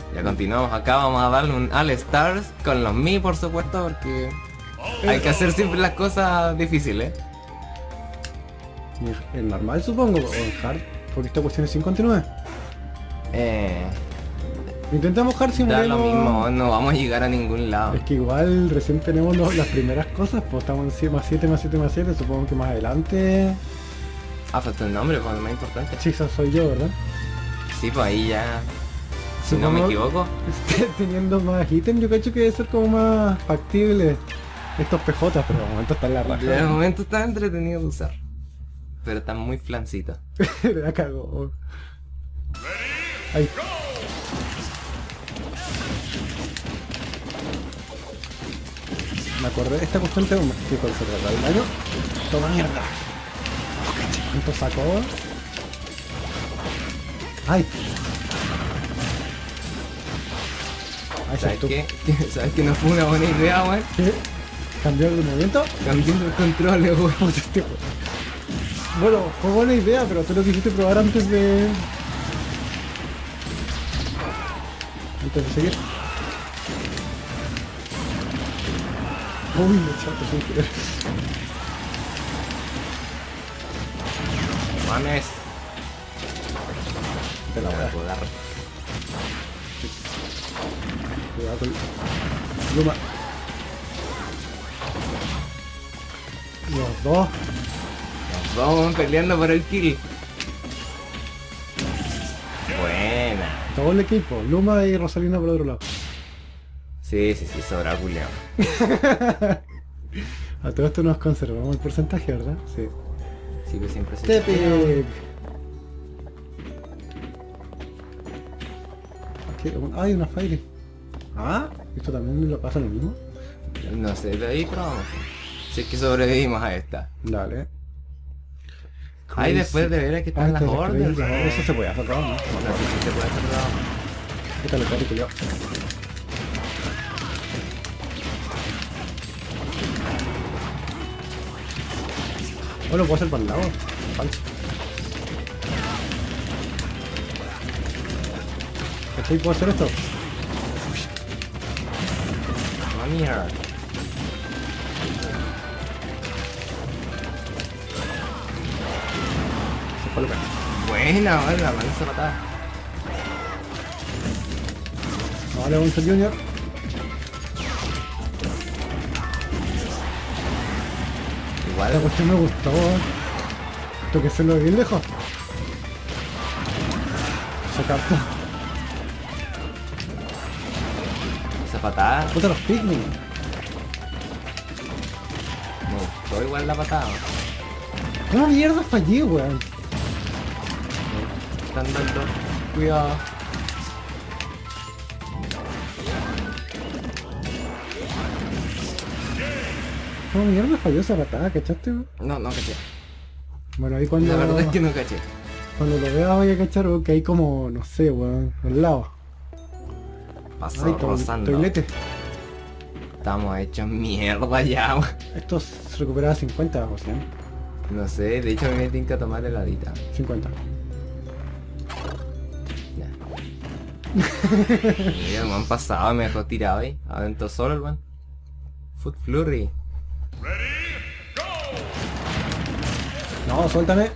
Ya continuamos, acá vamos a darle un All Stars con los Mi, por supuesto, porque hay que hacer siempre las cosas difíciles. El normal supongo, o el hard, porque esta cuestión es sin continuar. Intentamos hard, Da simulemos... lo mismo, no vamos a llegar a ningún lado. Es que igual recién tenemos las primeras cosas, pues estamos en 7 más 7 más 7 más 7, supongo que más adelante... Ah, falta el nombre, pues lo más importante. Sí, eso soy yo, ¿verdad? Sí, pues ahí ya... Si no me equivoco. Teniendo más ítem, yo cacho que debe ser como más factible estos PJ, pero de momento está en la raja. De momento está entretenido de usar. Pero está muy flancito. La cagó. Ahí. Me acordé, esta cuestión tengo que conservar el daño. Toma mierda. ¿Cuánto sacó? Ay. Ay, ¿Sabes tú. qué? ¿Sabes que no fue una buena idea, weón? ¿Qué? ¿Cambió el movimiento? Cambiando el control, weón. Bueno, fue buena idea, pero tú lo quisiste probar antes de... Antes de seguir. Uy, me chato sin querer. Mames. Te la voy a jugar. Cuidado con... Luma. Los dos. Nos vamos peleando por el kill. Buena. Todo el equipo. Luma y Rosalina por el otro lado. Sí, sobra culiao. A todo esto nos conservamos el porcentaje, ¿verdad? Sí. Sí, que siempre se... Tepic. Hay una fire. Ah, ¿esto también lo pasa lo mismo? No sé, de ahí probamos. Si es que sobrevivimos a esta. Dale. Ay, después de ver a que están las órdenes. Eso se puede hacer, ¿no? No sé si se puede hacer nada. Qué tal, cari, culiao. Bueno, puedo hacer para el lado. Falso. ¿Cachai? ¿Puedo hacer esto? No, mierda. Se fue lo que... Buena, vale, la lanza patada. No vale, Gonzalo Junior. Igual. Esta cuestión me gustó. Esto que se lo bien lejos. Sacar todo. Esa patada. Puta los Pikmin. Me gustó igual la patada. ¿Cómo mierda fallé, weón? Están dando. Cuidado. ¿Cómo mierda falló esa patada? ¿Cachaste, weón? No caché. Bueno, ahí cuando... La verdad es que no caché. Cuando lo veas voy a cachar, weón, que hay como, no sé, weón, al lado. Pasó Ay, rozando. toilete. Estamos hechos mierda ya, weón. Esto se recuperaba 50%. No sé, de hecho a mí me tiene que tomar heladita. 50. Ya. Mira, me han pasado, me dejó tirado ahí. Adentro solo el man. Foot Flurry. No, suéltame.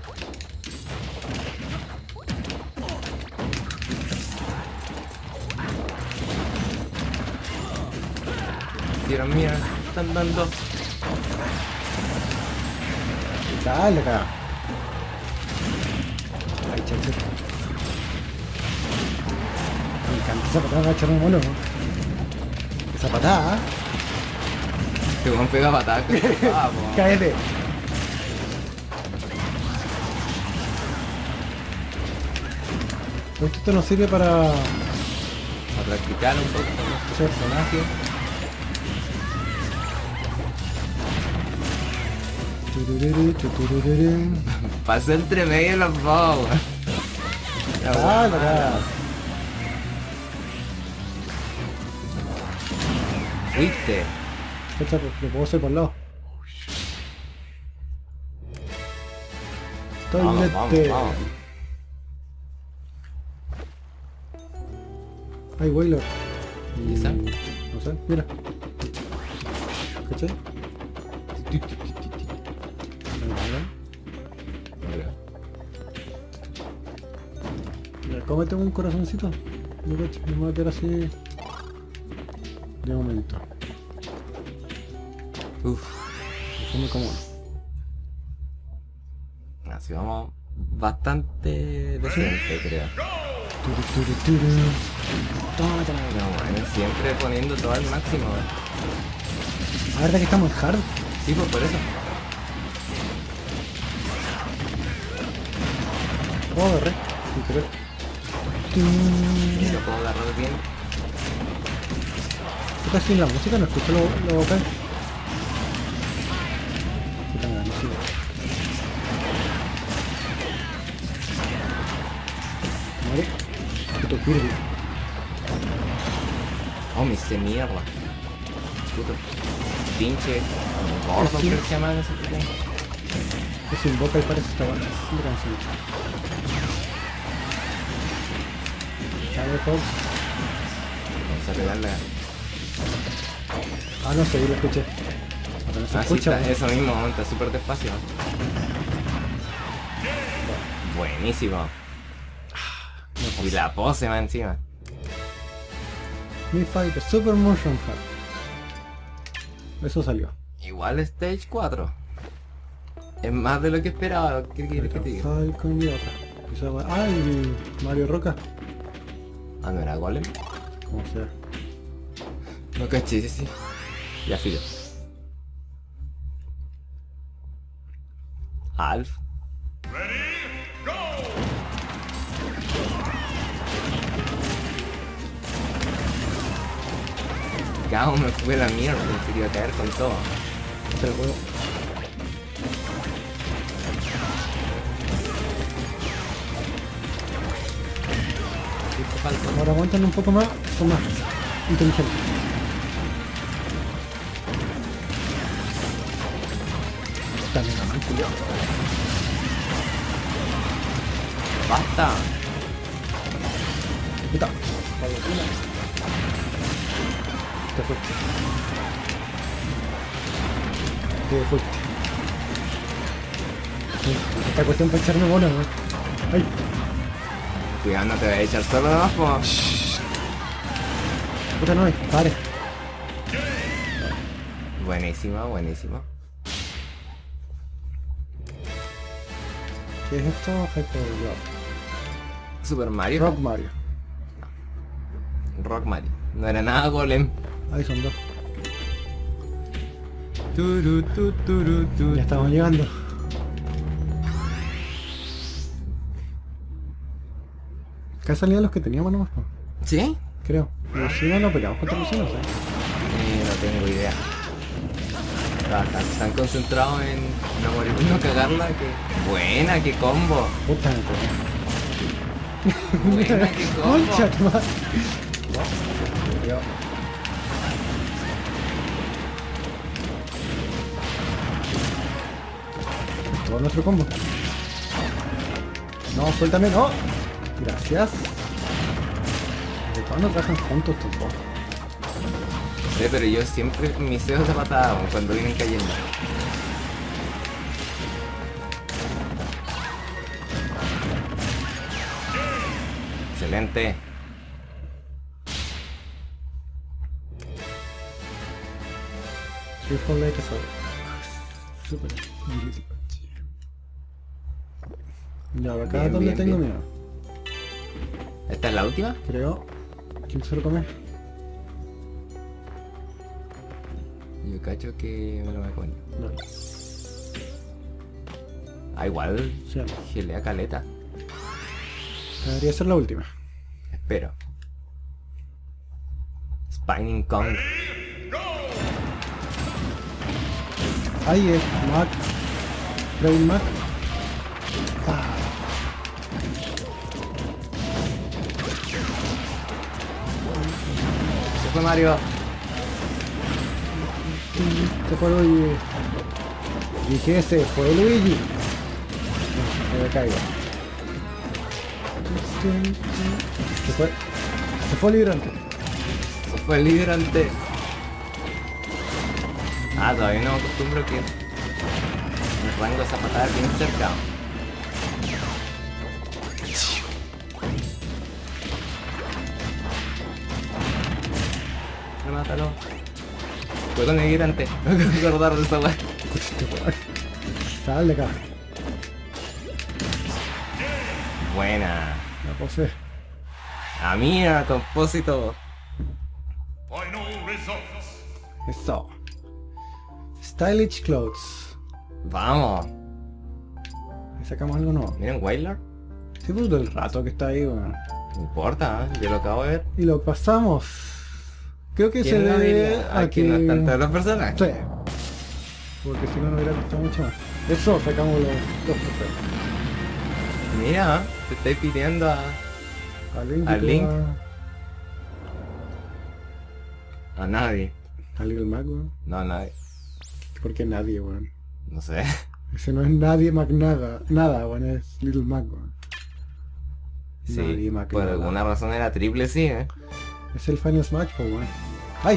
Hicieron mierda. Están dando. Dale, acá. Ay, chacho. Me encanta esa patada, agachar un mono. Esa patada. Te van a pegar patadas. Vamos. Cállate. Esto nos sirve para A practicar un poco con nuestro personaje. Pasó entre medio los dos, weón. Ah, acá. Fuiste. Cacha, lo puedo hacer por el lado. Vamos, Toilete. vamos. Hay Wailer. ¿Y esa? No sé, mira. ¿Cachai? Ya, cómete un corazoncito. No cacho, me voy a quedar así. De momento. Uf. Come como uno. Así vamos bastante decente, creo. Tómatela. No, bueno, siempre poniendo todo al máximo. La verdad que estamos en hard. Sí, pues por eso. Oh, agarré. Sin querer. Y lo puedo agarrar bien. ¿Qué sin la música? ¿No escucho lo vocal? ¿Qué tan grande sigue? Muere. Puto Kirby. Oh, me hice mierda. Puto pinche gordo Sí. que se llama ese tipo. Es un vocal parece esta banda. Un gran sonido. ¿Sabe, Fox? Vamos a pegarle. Ah, no sé, yo lo escuché. Ahora no se Ah, sí, escucha. está, eso mismo, monta súper despacio. Buenísimo. Y la pose va encima. Mi Fighter Super Motion Hack. Eso salió. Igual Stage 4. Es más de lo que esperaba. ¿Qué quieres que te diga? Falcon y otra. Ah, y Mario Roca. Ah, ¿no era Golem? Como sea. No caché, sí, sí. Ya filo. Alf. Cao, me fue la mierda, en serio, a caer con todo. Te lo juego. Listo, Falcon. Ahora aguantan un poco más, son más inteligentes. También la mano, culiao. Basta. Puta. Te fue. Te fue. Esta cuestión para echarme bola, weón. Ay. Cuidado, no te voy a echar solo abajo. Puta no, pare. Buenísima, buenísima. ¿Qué es esto? Hyper Rock. Super Mario. Rock Mario. Rock Mario. No era nada Golem. Ahí son dos. Tu. Ya estamos llegando. Acá salían los que teníamos nomás, po, ¿Sí? creo. Pero si no, no peleamos contra los no sé. No tengo idea. Están concentrados en no morir, no cagarla. Que... Buena, qué combo. Puta, Buena, qué combo. Concha, tu madre. Cuidado. Todo nuestro combo. No, suéltame, no. Gracias. ¿De cuándo trabajan juntos estos dos? Sí, pero yo siempre mis dedos de patada cuando vienen cayendo. Excelente. Triple Lake Assault. Super difícil. Ya, acá Bien, es donde bien, tengo bien. miedo. ¿Esta es la última? Creo. ¿Quién se lo come? Yo cacho que me lo voy a comer. No. Ah, igual. Sí, no. Gelea caleta. Debería ser la última. Espero. Spinning Kong. Ahí es Mac. Brain Mac. Ah. Se fue Mario. Se fue Luigi. Dije se fue Luigi. No, me caigo. Se fue. Se fue el hidrante. Eso fue el hidrante. Ah, todavía no acostumbro que el rango de esa patada es bien cerca. Remátalo. Fue con el hidrante. No me quiero acordar de esa weá. Sal de acá. Buena. La pose. A mí, a compósito. Eso. Stylish clothes. Vamos. Ahí sacamos algo nuevo. Miren, Wailer. Sí, pues del rato que está ahí, weón. No importa, ¿eh? Yo lo acabo de ver. Y lo pasamos. Creo que se ¿Quién lo debe diría? a Aquí que... no están todos los personajes. Sí. Porque si no, no hubiera costado mucho más. Eso, sacamos los trofeos. Mira, te estoy pidiendo a A Link. nadie. A Little Mac, weón. No, a nadie. ¿Por qué nadie, weón? No sé. Ese no es nadie Mac nada. Nada, weón. Es Little Mac, weón. Sí, Nadie Mac por nada. alguna razón era triple, sí, ¿eh? Es el Final Smash, pues, weón. ¡Ay!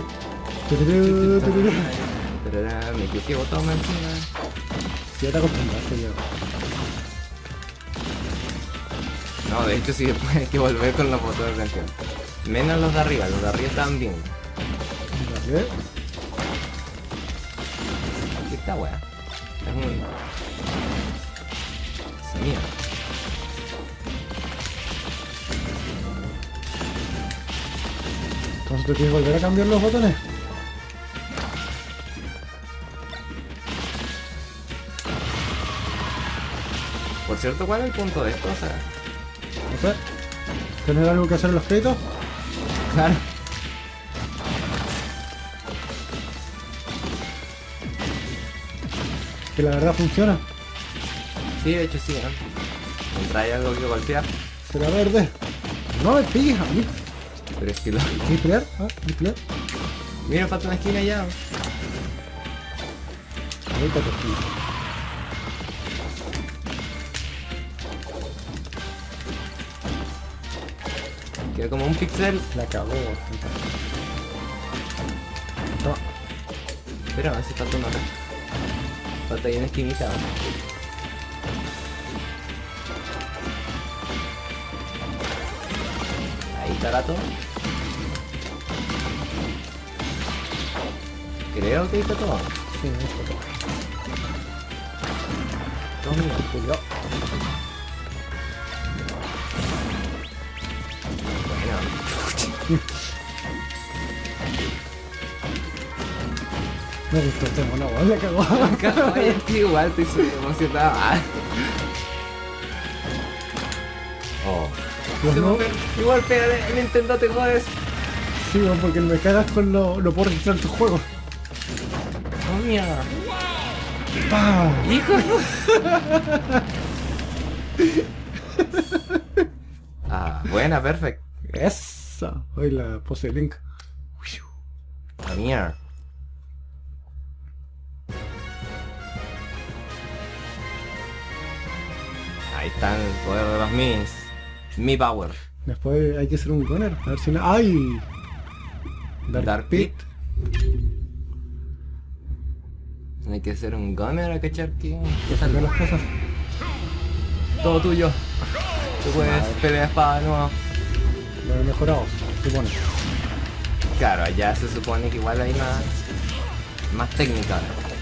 Tarara, me equivoqué, botón encima. Ya te acostumbraste, ya. No, de hecho sí, después hay que volver con los botones de acción. Menos los de arriba están bien. ¿Vale? Aquí está, weá. Es un... Se mira. Entonces, ¿tú quieres volver a cambiar los botones? Por cierto, ¿cuál es el punto de esto? O sea, No sé. ¿Tener algo que hacer en los créditos? claro. Que la verdad funciona. Sí, de hecho sí, ¿eh? Mientras hay algo que golpear. Será verde. No me pilles a mí. Pero es que lo... ¿Triplear? Ah, triplear. Mira, falta una esquina ya. Ahorita te explico. Queda como un pixel. La cagó. Toma. Pero a ver si falta una acá. Falta ahí una esquinita. Ahí está gato. Creo que ahí está todo. Sí, esto toma. Todo mío. Cuidado. Bueno. Me gustó este mono, weón, la cagó. Oye, estoy igual, estoy súper emocionado. Oh. Pues no. Igual pégale, Nintendo te jodes. Sí, weón, porque me cagas con no puedo registrar tus juegos. Oh, mierda. ¡Pah! Hijo. Ah, buena, perfecto. Esa. Hoy la pose de Link. A mierda. Ahí está el poder de los minis. Mi power. Después hay que hacer un gunner. A ver si no. ¡Ay! Dark Pit. Hay que hacer un gunner a cachar que... Que sacar las cosas. Todo tuyo. Tú puedes Madre. pelear espada de nuevo. Lo he mejorado, se supone. Claro, allá se supone que igual hay más técnica.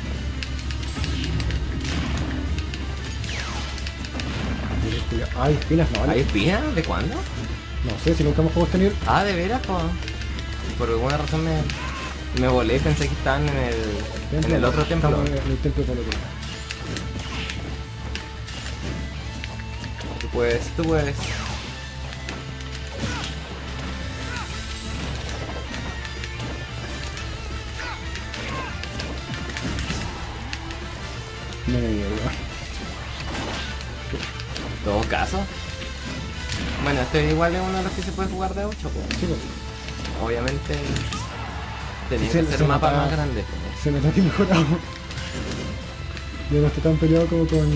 Ay, espinas, no, ¿Hay vale. espías? ¿De cuándo? No sé, si nunca hemos jugado este nivel. Ah, de veras, po. Por alguna razón me volé, pensé que estaban en el otro templo. Estamos en el templo de Polo. Tú puedes. No me digas, En todo caso. Bueno, este igual es uno de los que se puede jugar de 8, pues. sí, pues. Obviamente tenía Sí, que se ser mapas nota- más grandes. Se me nota que mejorado. Yo no estoy tan peleado como con...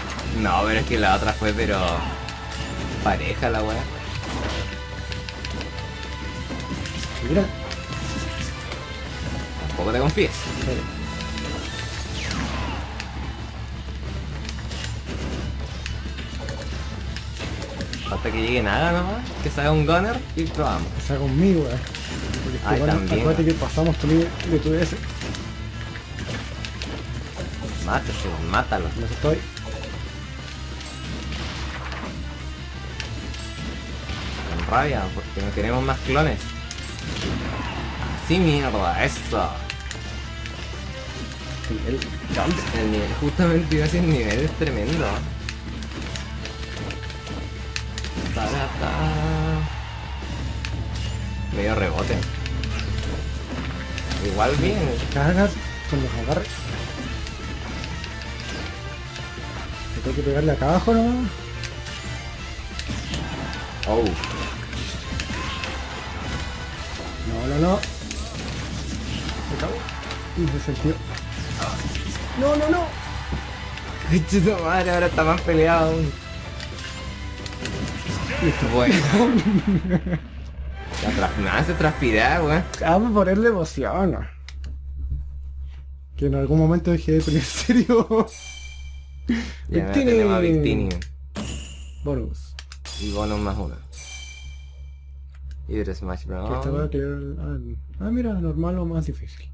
No, pero es que la otra fue pero pareja la wea. Mira. Tampoco te confíes. Hasta que llegue nada nomás, que salga un gunner y probamos. Que sea conmigo, weón. Porque Ay, igual, también, acuérdate weón. que pasamos tu nivel de tu DS. Mátese, mátalo. No estoy. Con rabia, porque no tenemos más clones. Así mierda, eso. El jump. El nivel, justamente iba a decir, el nivel es tremendo. Tarata. Medio rebote. Igual bien. Cagas con los agarres. Te tengo que pegarle acá abajo nomás. Oh. No. Me cago. Y se sentió. No. Conchito madre, ahora está más peleado aún. Listo. Bueno. Me hace transpirar, weón. Vamos a ponerle emoción. Que en algún momento dejé de poner serio. Ya Victini. tenemos a Victini. Bonus. Y bonus más uno. Hydro Smash Que esta va a Bros. clear. Mira, normal o más difícil.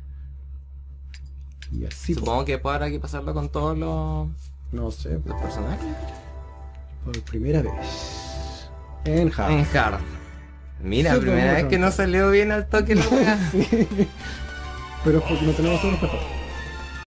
Y así. Supongo que podrá aquí pasarlo con todos No sé, los personajes. por primera vez. En Hard. En Hard. Mira, Sí, primera pero vez que no salió bien al toque la weá. Sí. Pero es porque no tenemos todos los pesos.